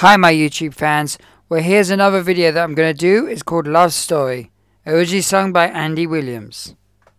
Hi my YouTube fans, well here's another video that I'm going to do. It's called Love Story, originally sung by Andy Williams.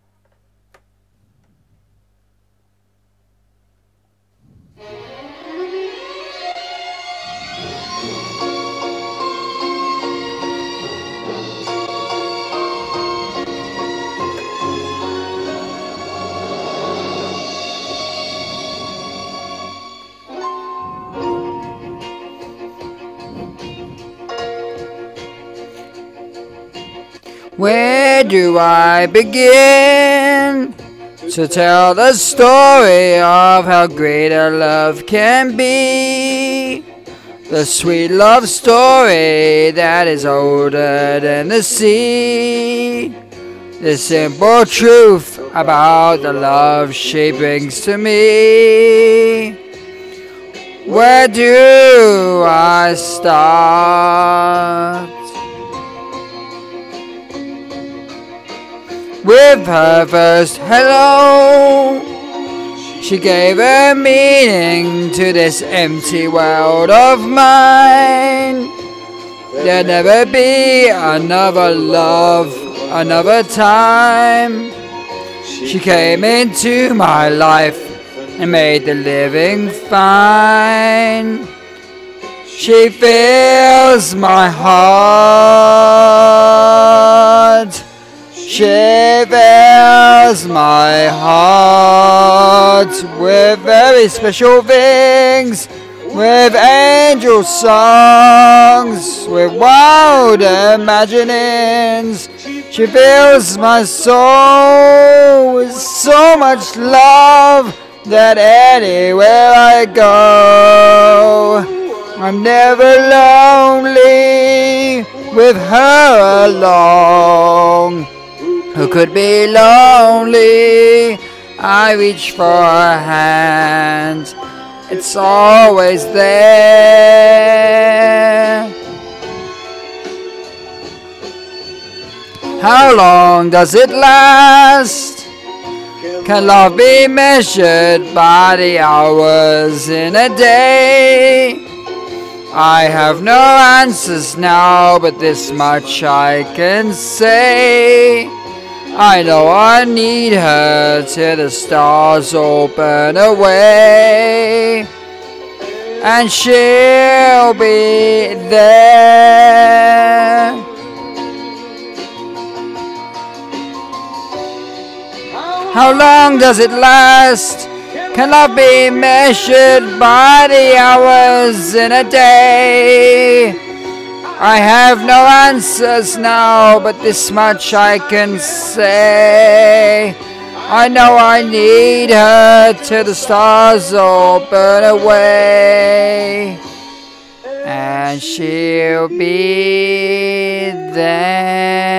Where do I begin to tell the story of how great a love can be? The sweet love story that is older than the sea. The simple truth about the love she brings to me. Where do I start? With her first hello, she gave a meaning to this empty world of mine. There'll never be another love, another time. She came into my life and made the living fine. She fills my heart. She fills my heart with very special things, with angel songs, with wild imaginings. She fills my soul with so much love that anywhere I go, I'm never lonely with her along. Who could be lonely? I reach for her hand. It's always there. How long does it last? Can love be measured by the hours in a day? I have no answers now, but this much I can say. I know I need her till the stars all burn away, and she'll be there. How long does it last? Can love be measured by the hours in a day? I have no answers now, but this much I can say. I know I need her till the stars all burn away, and she'll be there.